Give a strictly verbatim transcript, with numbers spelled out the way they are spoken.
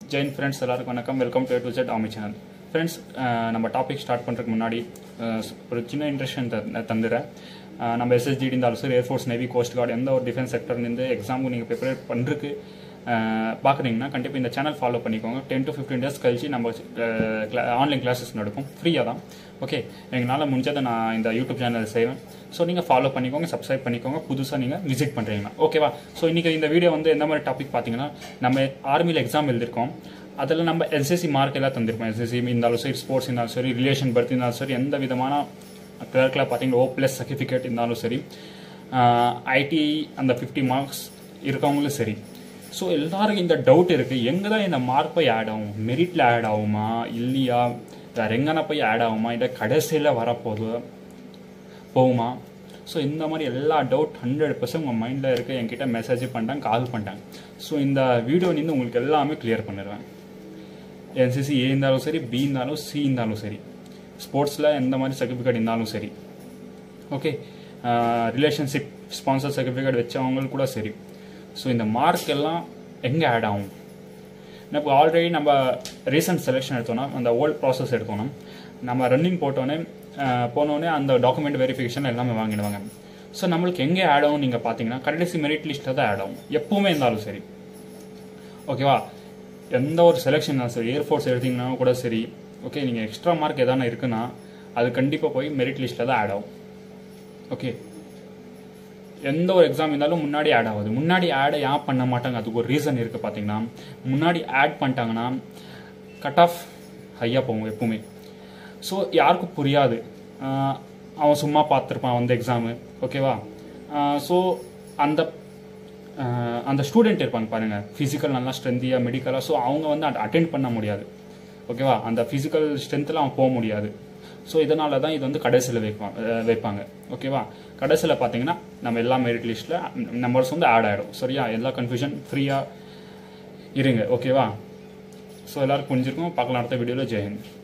Jain friends, எல்லாருக்கும் வணக்கம். Welcome to A to Z Army channel. Friends, நம்ம topic start பண்றதுக்கு முன்னாடி ஒரு சின்ன இன்ட்ரடக்ஷன் தந்துறேன். நம்ம S S G D இருந்தாலும் சரி, air force, navy, coast guard எந்த ஒரு டிஃபென்ஸ் செக்டர்ல இருந்து எக்ஸாமுக்கு நீங்க ப்ரிப்பேர் பண்றதுக்கு பாக்குறீங்கன்னா கண்டிப்பா இந்த சேனல் ஃபாலோ பண்ணிக்கோங்க. ten to fifteen டேஸ் கழிச்சு நம்ம ஆன்லைன் கிளாஸஸ் நடக்கும், ஃப்ரீயா தான். ஓகே, எங்களால் முடிஞ்சதை நான் இந்த யூடியூப் சேனல் செய்வேன். ஸோ நீங்கள் ஃபாலோ பண்ணிக்கோங்க, சப்ஸ்கிரைப் பண்ணிக்கோங்க, புதுசாக நீங்கள் விசிட் பண்ணுறீங்கன்னா ஓகேவா. ஸோ இன்றைக்கி இந்த வீடியோ வந்து எந்த மாதிரி டாபிக் பார்த்தீங்கன்னா, நம்ம ஆர்மியில் எக்ஸாம் எழுதிருக்கோம். அதில் நம்ம எஸ்எஸ்சி மார்க் எல்லாம் தந்திருப்போம். எஸ்எஸ்சி இருந்தாலும் சரி, ஸ்போர்ட்ஸ் இருந்தாலும் சரி, ரிலேஷன் பர்த் இருந்தாலும் சரி, எந்த விதமான கிளர்க்கில் பார்த்தீங்கன்னா ஓ ப்ளஸ் சர்டிஃபிகேட் இருந்தாலும் சரி, ஐடி அந்த ஃபிஃப்டி மார்க்ஸ் இருக்கவங்களும் சரி. ஸோ எல்லாருக்கும் இந்த டவுட் இருக்குது, எங்கே தான் இந்த மார்க் போய் ஆட் ஆகும், மெரிட்டில் ஆட் ஆகுமா இல்லையா, வேற எங்கன்னா போய் ஆட் ஆகுமா, இல்லை கடைசியில் வரப்போது போகுமா. ஸோ இந்த மாதிரி எல்லா டவுட் ஹண்ட்ரட் பர்சன்ட் உங்கள் மைண்டில் இருக்க என்கிட்ட மெசேஜ் பண்ணிட்டாங்க, கால் பண்ணிட்டாங்க. ஸோ இந்த வீடியோ நின்று உங்களுக்கு எல்லாமே கிளியர் பண்ணிடுவேன். என்சிசி ஏ இருந்தாலும் சரி, பி இருந்தாலும், சி இருந்தாலும் சரி, ஸ்போர்ட்ஸில் எந்த மாதிரி சர்டிஃபிகேட் இருந்தாலும் சரி, ஓகே, ரிலேஷன்ஷிப் ஸ்பான்சர் சர்டிஃபிகேட் வச்சவங்களுக்கு கூட சரி. ஸோ இந்த மார்க் எல்லாம் எங்கே ஆட் ஆகும்? இப்போ ஆல்ரெடி நம்ம ரீசன்ட் செலெக்ஷன் எடுத்தோன்னா, அந்த ஓல்ட் ப்ராசஸ் எடுத்தோன்னா, நம்ம ரன்னிங் போட்டோன்னே போனோடனே அந்த டாக்குமெண்ட் வெரிஃபிகேஷன் எல்லாமே வாங்கிடுவாங்க. ஸோ நம்மளுக்கு எங்கே ஆட் ஆகும் நீங்கள் பார்த்தீங்கன்னா, கடைசி மெரிட் லிஸ்ட்டில் தான் ஆட் ஆகும், எப்பவுமே இருந்தாலும் சரி. ஓகேவா, எந்த ஒரு செலெக்ஷன் இருந்தாலும் சரி, ஏர்ஃபோர்ஸ் எடுத்தீங்கன்னா கூட சரி, ஓகே, நீங்கள் எக்ஸ்ட்ரா மார்க் எதான இருக்குன்னா அது கண்டிப்பாக போய் மெரிட் லிஸ்ட்டில் தான் ஆட் ஆகும். ஓகே, எந்த ஒரு எக்ஸாம் இருந்தாலும் முன்னாடி ஆட் ஆகுது. முன்னாடி ஆட் ஏன் பண்ண மாட்டாங்க, அதுக்கு ஒரு ரீசன் இருக்குது. பார்த்தீங்கன்னா, முன்னாடி ஆட் பண்ணிட்டாங்கன்னா கட் ஆஃப் ஹையாக போகும் எப்பவுமே. ஸோ யாருக்கும் புரியாது, அவன் சும்மா பார்த்துருப்பான் அந்த எக்ஸாமு, ஓகேவா. ஸோ அந்த அந்த ஸ்டூடெண்ட் இருப்பாங்க பாருங்கள், ஃபிசிக்கல் நல்லா ஸ்ட்ரென்த்தியாக, மெடிக்கலாக, ஸோ அவங்க வந்து அட்டென்ட் பண்ண முடியாது, ஓகேவா. அந்த ஃபிசிக்கல் ஸ்ட்ரென்த்தில் அவன் போக முடியாது. ஸோ இதனால தான் இது வந்து கடைசியில் வைப்பாங்க வைப்பாங்க ஓகேவா. கடைசியில் பார்த்தீங்கன்னா நம்ம எல்லா மெரிட் லிஸ்ட்டில் நம்பர்ஸ் வந்து ஆட் ஆகிடும். சரியா, எல்லா கன்ஃபியூஷன் ஃப்ரீயாக இருங்க, ஓகேவா. ஸோ எல்லோரும் புரிஞ்சிருக்கும். பார்க்கலாம் அடுத்த வீடியோவில். ஜெயஹிந்த்.